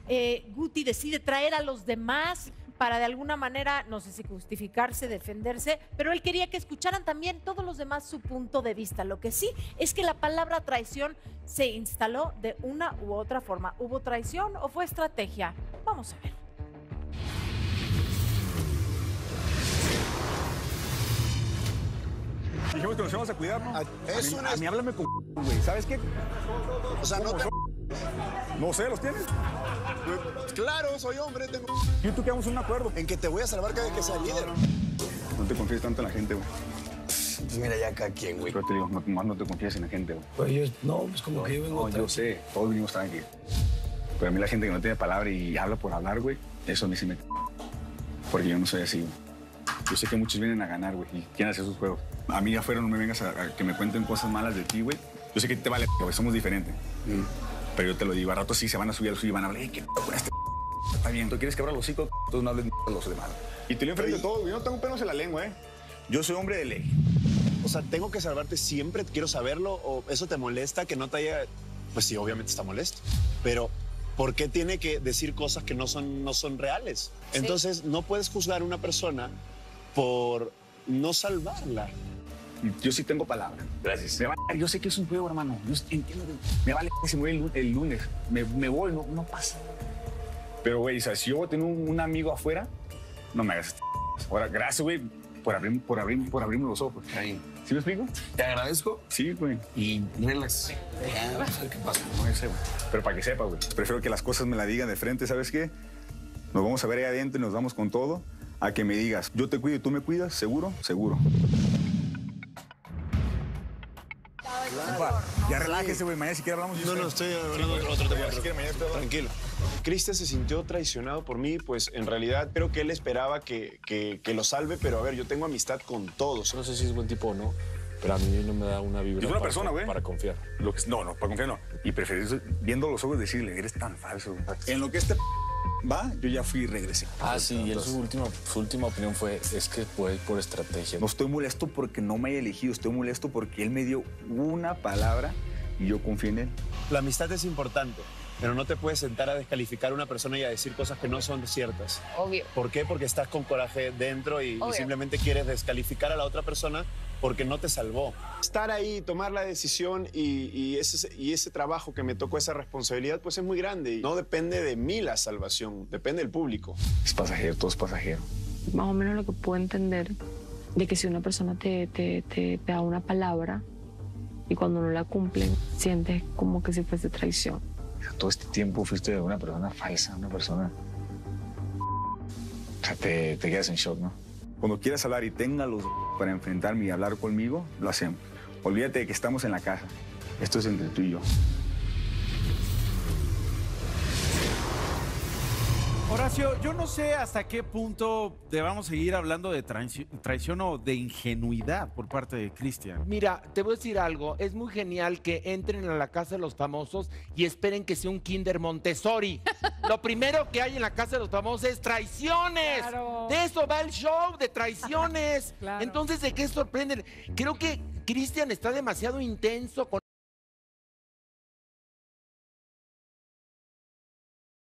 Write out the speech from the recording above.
Guti decide traer a los demás para de alguna manera, no sé si justificarse, defenderse, pero él quería que escucharan también todos los demás su punto de vista. Lo que sí es que la palabra traición se instaló de una u otra forma. ¿Hubo traición o fue estrategia? Vamos a ver. Dijimos que nos íbamos a cuidar, ¿no? A mí háblame con güey. ¿Sabes qué? O sea, no te... No sé, ¿los tienes? Claro, soy hombre, tengo... Yo y tú quedamos en un acuerdo. En que te voy a salvar cada vez que sea líder. No te confíes tanto en la gente, güey. Pues mira ya cada quien, güey. Pero te digo, más no te confíes en la gente, güey. Pues pues como que yo vengo... No, yo sé, todos venimos tranquilos. Pero a mí la gente que no tiene palabra y habla por hablar, güey, eso a mí sí me... Porque yo no soy así, güey. Yo sé que muchos vienen a ganar, güey, y quieren hacer sus juegos. A mí afuera no me vengas a que me cuenten cosas malas de ti, güey. Yo sé que te vale, güey, somos diferentes. Pero yo te lo digo, a rato sí se van a subir al suyo y van a hablar, ¿qué con este? Está bien, tú quieres quebrar los hocico, entonces no hables a los demás. Y te lo enfrento de todo, güey, yo no tengo pelos en la lengua, ¿eh? Yo soy hombre de ley. O sea, ¿tengo que salvarte siempre? ¿Quiero saberlo? ¿O eso te molesta que no te haya...? Pues sí, obviamente está molesto. Pero ¿por qué tiene que decir cosas que no son reales? Sí. Entonces, no puedes juzgar a una persona por no salvarla. Yo sí tengo palabra. Gracias. Yo sé que es un juego, hermano. Yo entiendo que me vale que se mueve el lunes. Me voy, no pasa. Pero, güey, o sea, si yo tengo un amigo afuera, no me hagas. Ahora, gracias, güey, por abrirme los ojos. Ahí. ¿Sí me explico? Te agradezco Sí, güey. y relax. Ya, vamos a ver qué pasa. No sé, güey. Pero para que sepa, güey. Prefiero que las cosas me las digan de frente, ¿sabes qué? Nos vamos a ver ahí adentro y nos vamos con todo. A que me digas, yo te cuido y tú me cuidas, ¿seguro? Seguro. Compa, ya relájese, güey. Mañana si quiere hablamos. No, estoy hablando de otro tema. Si quiere, mañana te hablamos. Tranquilo. Cristian se sintió traicionado por mí, pues en realidad creo que él esperaba que lo salve, pero a ver, yo tengo amistad con todos. No sé si es buen tipo o no, pero a mí no me da una vibra. Es una persona, güey. Para confiar. No, para confiar no. Y preferir viendo los ojos decirle, eres tan falso. En lo que va, yo ya fui y regresé. Sí, y él, su última opinión fue, es que fue por estrategia. No estoy molesto porque no me haya elegido, estoy molesto porque él me dio una palabra y yo confié en él. La amistad es importante, pero no te puedes sentar a descalificar a una persona y a decir cosas que no son ciertas. Obvio. ¿Por qué? Porque estás con coraje dentro y simplemente quieres descalificar a la otra persona porque no te salvó. Estar ahí, tomar la decisión y ese trabajo que me tocó, esa responsabilidad, pues es muy grande. Y no depende de mí la salvación, depende del público. Es pasajero, todo es pasajero. Más o menos lo que puedo entender de que si una persona te da una palabra y cuando no la cumplen, sientes como que si fuese traición. Todo este tiempo fuiste una persona falsa, una persona... O sea, te quedas en shock, ¿no? Cuando quieras hablar y tenga los para enfrentarme y hablar conmigo, lo hacemos. Olvídate de que estamos en la casa. Esto es entre tú y yo. Horacio, yo no sé hasta qué punto debamos seguir hablando de traición o de ingenuidad por parte de Cristian. Mira, te voy a decir algo. Es muy genial que entren a la casa de los famosos y esperen que sea un Kinder Montessori. Lo primero que hay en la casa de los famosos es traiciones. Claro. De eso va el show, de traiciones. Claro. Entonces, ¿de qué sorprenden? Creo que Cristian está demasiado intenso con